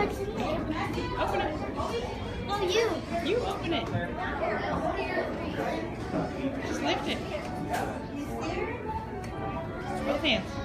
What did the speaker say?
What's in there? Open it. Oh, you. You open it. Just lift it. Both hands.